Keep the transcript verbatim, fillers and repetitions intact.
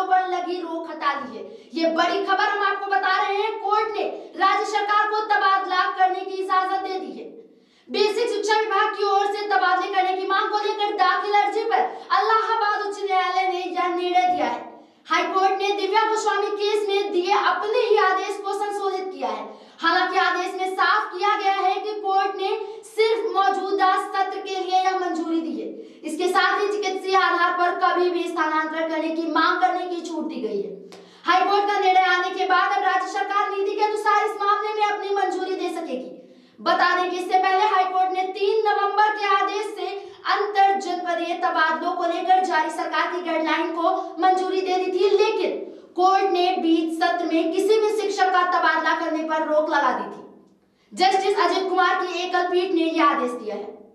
तबादलों पर लगी रोक हटा ली है। ये बड़ी खबर हम आपको बता रहे हैं। कोर्ट ने राज्य सरकार को तबादला करने की इजाजत दे दी है। बेसिक शिक्षा विभाग की ओर से तबादले करने की मांग को लेकर दाखिल अर्जी पर इलाहाबाद उच्च न्यायालय ने यह निर्णय दिया है। हाईकोर्ट ने दिव्या गोस्वामी केस में दिए अपने ही आदेश को संशोधित किया है। हालांकि आदेश में साफ किया गया है कि कोर्ट ने सिर्फ मौजूदा सत्र के लिए यह मंजूरी दी है। इसके साथ ही चिकित्सीय आधार पर कभी भी स्थानांतरण करने की मांग करने की छूट दी गई है। हाईकोर्ट का निर्णय आने के बाद अब राज्य सरकार नीति के अनुसार इस मामले में अपनी मंजूरी दे सकेगी। बता दें कि इससे पहले हाईकोर्ट ने तीन नवंबर के आदेश से अंतर जनपदीय तबादलों को लेकर जारी सरकार की गाइडलाइन को मंजूरी दे दी थी, लेकिन कोर्ट ने बीच सत्र में किसी भी शिक्षक का तबादला करने पर रोक लगा दी थी। जस्टिस अजित कुमार की एकल पीठ ने यह आदेश दिया है।